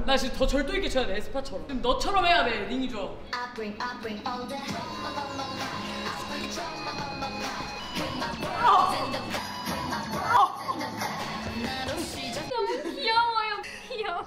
나 지금 더 절도 있게 쳐야 돼, 에스파처럼. 지금 너처럼 해야 돼, 닝이죠. 너무 귀여워요, 귀여워.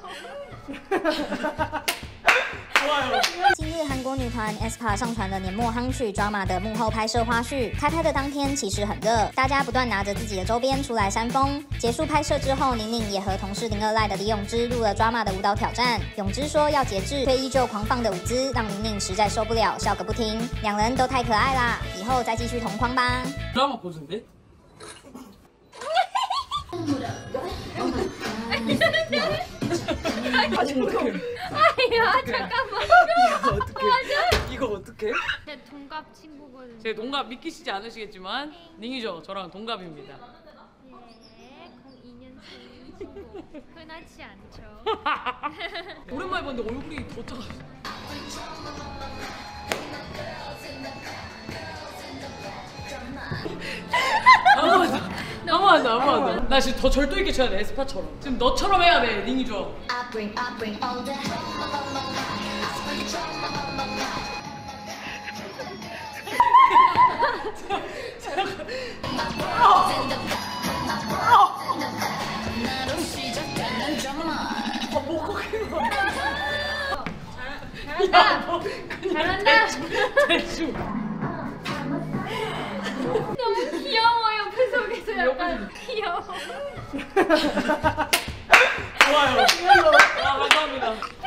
近日，韩国女团 aespa 上传了年末夯曲 drama 的幕后拍摄花絮。开拍的当天其实很热，大家不断拿着自己的周边出来扇风。结束拍摄之后，宁宁也和同事02赖的李永芝录了 drama 的舞蹈挑战。永芝说要节制，却依旧狂放的舞姿，让宁宁实在受不了，笑个不停。两人都太可爱啦，以后再继续同框吧。 드라마 보는데? 아직 못해. 아야 잠깐만. 이거 어떡해? 이거 어떡해? 제 동갑 친구거든요. 제 동갑 믿기시지 않으시겠지만 닝이죠. 저랑 동갑입니다. 네, 02년생 친구. 흔하지 않죠. 오랜만에 봤는데 얼굴이 더 작아. 아무한다. 나 지금 더 절도 있게 쳐야 돼, 에스파처럼. 지금 너처럼 해야 돼, 닝이죠. 잘한다. 잘한다. 대충. 너무 귀여워. 옆에 속에서 약간 귀여워. 좋아요. 와, 감사합니다.